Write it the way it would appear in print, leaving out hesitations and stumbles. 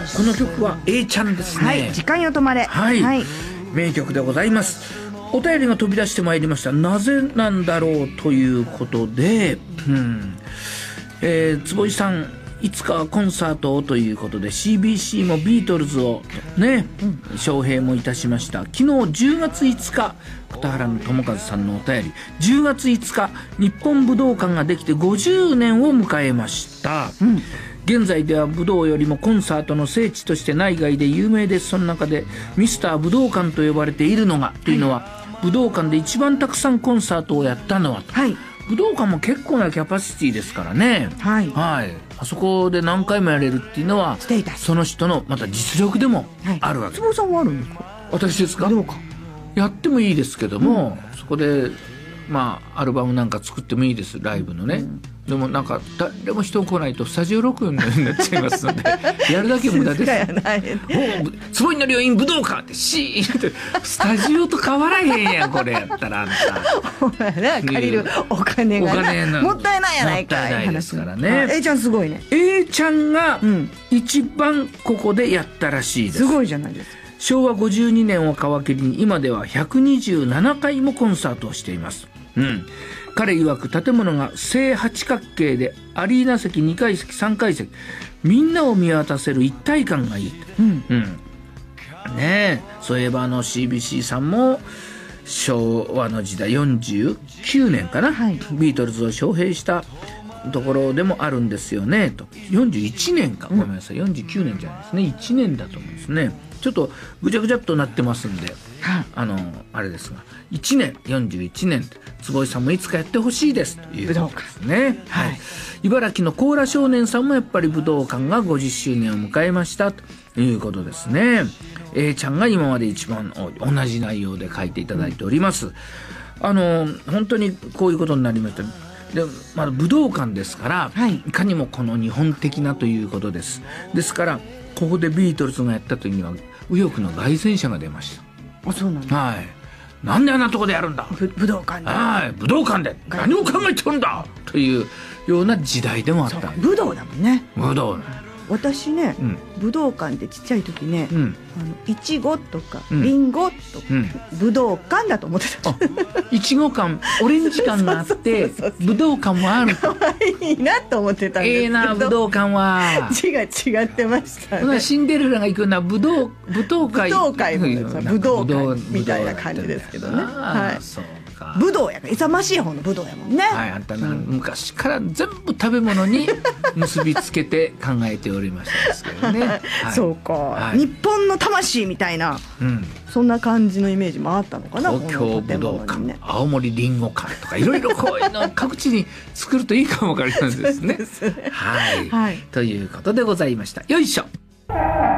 この曲は A ちゃんですね。 はい、時間よ止まれ。 はい、名曲でございます。お便りが飛び出してまいりました。なぜなんだろうということで、坪井さんいつかコンサートをということで CBC もビートルズをね、招聘もいたしました。昨日10月5日片原智和さんのお便り、10月5日日本武道館ができて50年を迎えました、現在では武道よりもコンサートの聖地として内外で有名です。その中でミスター武道館と呼ばれているのが、というのは武道館で一番たくさんコンサートをやったのは、武道館も結構なキャパシティですからね、あそこで何回もやれるっていうのはその人のまた実力でもあるわけ。 坪井さんはあるんですか？ 私ですか？やってもいいですけども、そこでアルバムなんか作ってもいいです、ライブのね、でもなんか誰も人来ないとスタジオ録音になっちゃいますのでやるだけ無駄です。坪井の病院武道館ってシーンってスタジオと変わらへんやんこれやったら。あんた借りるお金がもったいないやないか。 もったいないですからね。 A ちゃんすごいね。 A ちゃんが一番ここでやったらしいです。 すごいじゃないですか。 昭和52年を皮切りに今では127回もコンサートをしています。彼曰く建物が正八角形でアリーナ席2階席3階席みんなを見渡せる一体感がいい、ねえ、そういえばCBC さんも昭和の時代49年かな、ビートルズを招聘したところでもあるんですよねと。41年か、ごめんなさい、49年じゃないですね、1年だと思うんですね。ちょっとぐちゃぐちゃっとなってますんで、あれですが1年41年坪井さんもいつかやってほしいですということですね。茨城のコーラ少年さんもやっぱり武道館が50周年を迎えましたということですね。A ちゃんが今まで一番同じ内容で書いていただいております。本当にこういうことになりました。で武道館ですから、いかにもこの日本的なということです。ですからここでビートルズがやった時には右翼の凱旋者が出ました。 そうなんだ。 なんであんなとこでやるんだ、 武道館で。 武道館で何を考えてるんだというような時代でもあった。 武道だもんね。 武道。 私ね、武道館でちっちゃい時ね、いちごとかりんごとか、武道館だと思ってた。 いちご館、オレンジ館があって武道館もある。 いいなと思ってたんですけど、 な武道館は字が違ってましたね。 シンデレラが行くのは武道会武道館みたいな感じですけどね。武道やから勇ましい方の武道やもんね。 あんた昔から全部食べ物に結びつけて考えておりましたですけどね。 そうか、日本の魂みたいな、そんな感じのイメージもあったのかな。 東京武道館、青森りんご館とかいろいろこういうのを各地に作るといいかもわかりないですね。ということでございました。よいしょ。